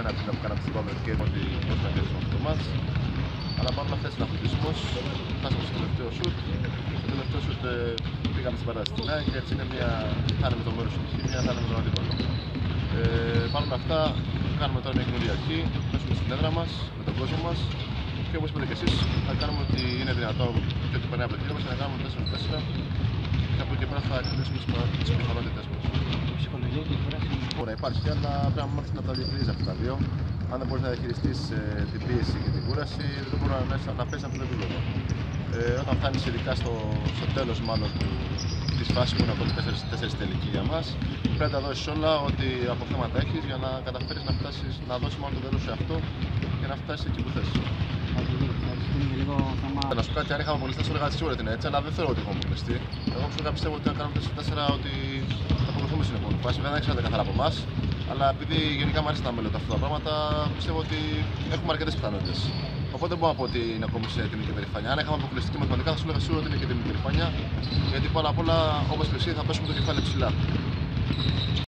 ένα πίνα που κάναμε στην Παύλα και ότι μπορούμε να κερδίσουμε αυτό το μάτς. Αλλά παρόλα αυτά ήταν αθλητισμός, φτάσαμε στο τελευταίο σουτ. Στο τελευταίο σουτ πήγαμε στην παράταση στην ΑΕΚ και έτσι είναι μια χάνουμε το μέρος του χ, μια χάνουμε τον αντίπαλο. Πάνω με αυτά, κάνουμε τώρα μια καινούργια αρχή, πέσουμε στην έδρα μας, με τον κόσμο μας και όπως είπατε και εσείς, θα κάνουμε ότι είναι δυνατό και ότι περνάει από το χέρι μας και να κάνουμε 4-4 και από εκεί πέρα θα εκτελέσουμε τις πιθανότητες μας. Ψυχολογία και κούραση. Μπορεί να υπάρχει, αλλά πρέπει να μάθεις να τα διαχειρίζεις αυτά τα δύο. Αν δεν μπορείς να διαχειριστείς την πίεση και την κούραση, δεν μπορεί να παίζεις αυτό το επίπεδο. Όταν φτάνεις ειδικά στο τέλος μάλλον της φάσης που είναι ακόμη 4 τελική για μας, πρέπει να τα δώσεις όλα, ό,τι αποθέματα έχεις για να καταφέρεις να φτάσεις, να δώσεις μόνο το τέλος σε αυτό και να φτάσεις εκεί που θες. Να σου πω κάτι, αν είχαμε αποκλειστεί, θα σου έλεγα σίγουρα ότι είναι έτσι, αλλά δεν θεωρώ ότι έχουμε αποκλειστεί. Εγώ προσωπικά πιστεύω ότι αν κάνουμε 4-4 ότι θα αποκριθούμε στην επόμενη φάση. Βέβαια δεν ξέρετε καθαρά από εμάς, αλλά επειδή γενικά μου αρέσει να μελετώ αυτά τα πράγματα, πιστεύω ότι έχουμε αρκετές πιθανότητες. Οπότε δεν μπορώ να πω ότι είναι ακόμη σε τιμή και περηφάνεια. Αν είχαμε αποκλειστεί και μαθηματικά, θα σου έλεγα σίγουρα ότι είναι και τιμή και περηφάνεια, γιατί πάνω απ' όλα, όπως και εσύ, θα πέσουμε το κεφάλι ψηλά.